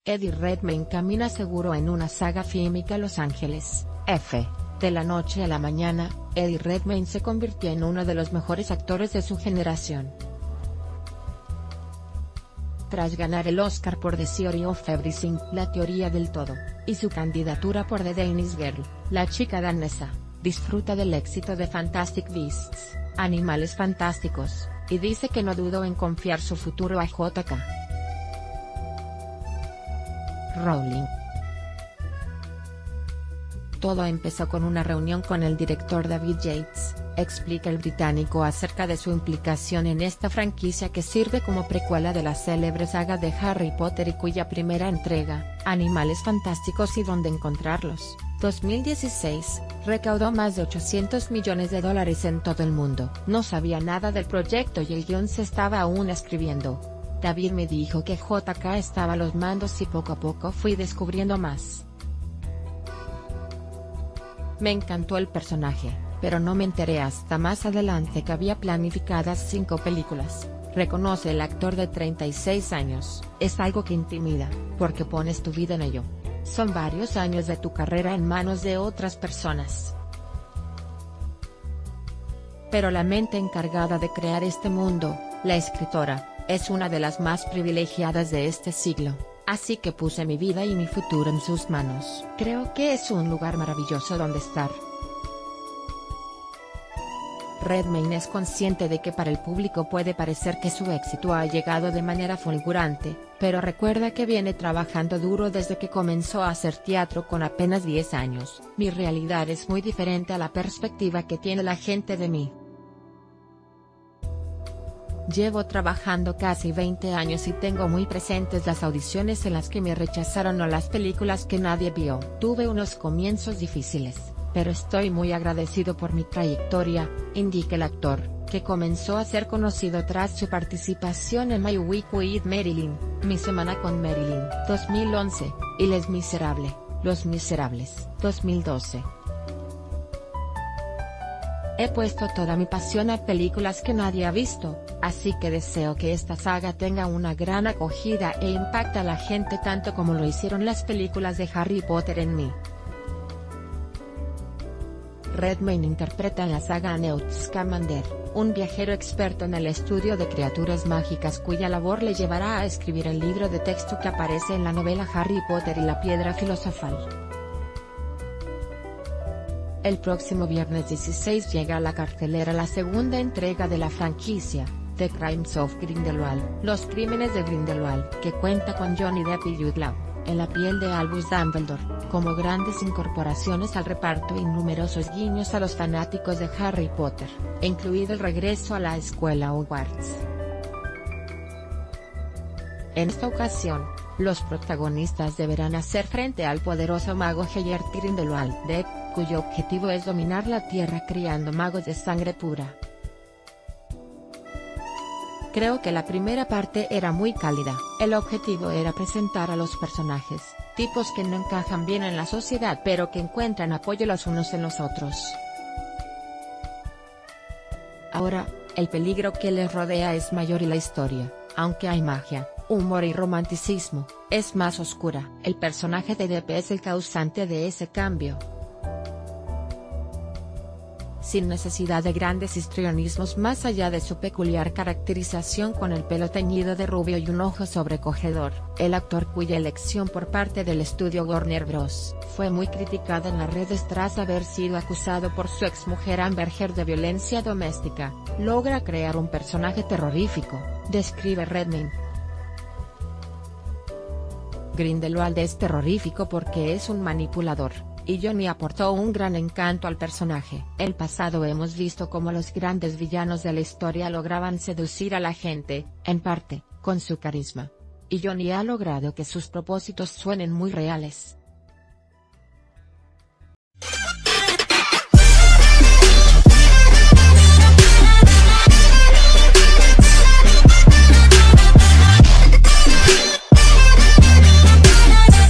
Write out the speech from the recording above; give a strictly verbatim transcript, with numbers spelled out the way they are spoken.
Eddie Redmayne camina seguro en una saga fílmica Los Ángeles, F. De la noche a la mañana, Eddie Redmayne se convirtió en uno de los mejores actores de su generación. Tras ganar el Oscar por The Theory of Everything, La teoría del todo, y su candidatura por The Danish Girl, La chica danesa, disfruta del éxito de Fantastic Beasts, Animales fantásticos, y dice que no dudó en confiar su futuro a J K. Rowling. Todo empezó con una reunión con el director David Yates, explica el británico acerca de su implicación en esta franquicia que sirve como precuela de la célebre saga de Harry Potter y cuya primera entrega, Animales fantásticos y dónde encontrarlos, dos mil dieciséis, recaudó más de ochocientos millones de dólares en todo el mundo. No sabía nada del proyecto y el guión se estaba aún escribiendo. David me dijo que J K estaba a los mandos y poco a poco fui descubriendo más. Me encantó el personaje, pero no me enteré hasta más adelante que había planificadas cinco películas, reconoce el actor de treinta y seis años. Es algo que intimida, porque pones tu vida en ello. Son varios años de tu carrera en manos de otras personas. Pero la mente encargada de crear este mundo, la escritora, es una de las más privilegiadas de este siglo. Así que puse mi vida y mi futuro en sus manos. Creo que es un lugar maravilloso donde estar. Redmayne es consciente de que para el público puede parecer que su éxito ha llegado de manera fulgurante, pero recuerda que viene trabajando duro desde que comenzó a hacer teatro con apenas diez años. Mi realidad es muy diferente a la perspectiva que tiene la gente de mí. Llevo trabajando casi veinte años y tengo muy presentes las audiciones en las que me rechazaron o las películas que nadie vio. Tuve unos comienzos difíciles, pero estoy muy agradecido por mi trayectoria, indica el actor, que comenzó a ser conocido tras su participación en My Week with Marilyn, Mi semana con Marilyn, dos mil once, y Les Miserables, Los Miserables, dos mil doce. He puesto toda mi pasión a películas que nadie ha visto, así que deseo que esta saga tenga una gran acogida e impacte a la gente tanto como lo hicieron las películas de Harry Potter en mí. Redmayne interpreta en la saga a Newt Scamander, un viajero experto en el estudio de criaturas mágicas cuya labor le llevará a escribir el libro de texto que aparece en la novela Harry Potter y la Piedra Filosofal. El próximo viernes dieciséis llega a la cartelera la segunda entrega de la franquicia, The Crimes of Grindelwald, Los Crímenes de Grindelwald, que cuenta con Johnny Depp y Jude Law, en la piel de Albus Dumbledore, como grandes incorporaciones al reparto y numerosos guiños a los fanáticos de Harry Potter, incluido el regreso a la escuela Hogwarts. En esta ocasión, los protagonistas deberán hacer frente al poderoso mago Gellert Grindelwald Depp, cuyo objetivo es dominar la Tierra criando magos de sangre pura. Creo que la primera parte era muy cálida. El objetivo era presentar a los personajes, tipos que no encajan bien en la sociedad pero que encuentran apoyo los unos en los otros. Ahora, el peligro que les rodea es mayor y la historia, aunque hay magia, humor y romanticismo, es más oscura. El personaje de Depp es el causante de ese cambio. Sin necesidad de grandes histrionismos más allá de su peculiar caracterización con el pelo teñido de rubio y un ojo sobrecogedor, el actor cuya elección por parte del estudio Warner Bros. Fue muy criticada en las redes tras haber sido acusado por su exmujer Amber Heard de violencia doméstica, logra crear un personaje terrorífico, describe Redmayne. Grindelwald es terrorífico porque es un manipulador, y Johnny aportó un gran encanto al personaje. En el pasado hemos visto cómo los grandes villanos de la historia lograban seducir a la gente, en parte, con su carisma. Y Johnny ha logrado que sus propósitos suenen muy reales.